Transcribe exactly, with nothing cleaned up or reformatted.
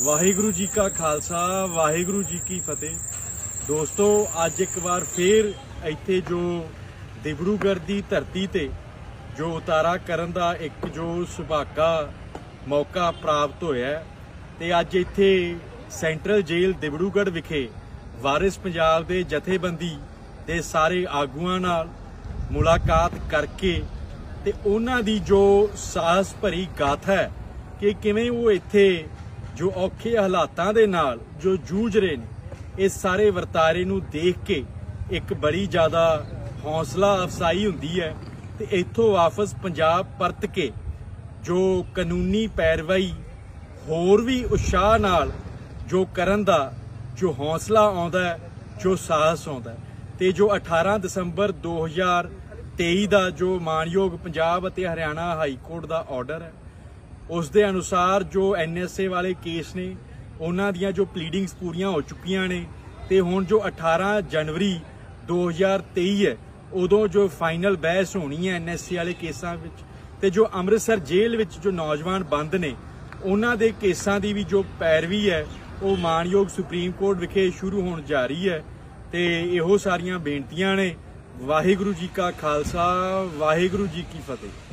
वाहिगुरु जी का खालसा वाहिगुरु जी की फतेह। दोस्तों अज एक बार फिर इत्थे जो डिब्रूगढ़ की धरती ते जो उतारा करन दा एक जो सुभागा मौका प्राप्त होया ते अज इत्थे सेंट्रल जेल डिब्रूगढ़ विखे वारिस पंजाब दे जथेबंदी दे सारे आगुआं नाल मुलाकात करके ते उन्हां दी जो साहस भरी गाथा है कि किवें वो इत्थे जो औखे हालातां दे नाल जो जूझ रहे ने इस सारे वरतारे नूं देख के एक बड़ी ज़्यादा हौसला अफसाई हुंदी है ते इत्थों वापस पंजाब परत के जो कानूनी पैरवाई होर भी उत्साह नाल जो करन दा जो हौसला आउंदा है, जो साहस आउंदा है ते जो अठारह दिसंबर दो हज़ार तेई का जो मानयोग पंजाब अते हरियाणा हाई कोर्ट का ऑर्डर है उस दे अनुसार जो एन एस ए वाले केस ने उन्हां दियां जो प्लीडिंग्स पूरियां हो चुकियां ने ते हुण जो अठारह जनवरी दो हज़ार तेई है उदों जो फाइनल बहस होनी है एन एस ए वाले केसां विच ते जो अमृतसर जेल विच जो नौजवान बंद ने उन्हां दे केसां दी भी जो पैरवी है वो मानयोग सुप्रीम कोर्ट विखे शुरू होण जा रही है ते इहो सारियां बेनतियां ने। वाहिगुरू जी का खालसा वाहिगुरू जी की फतेह।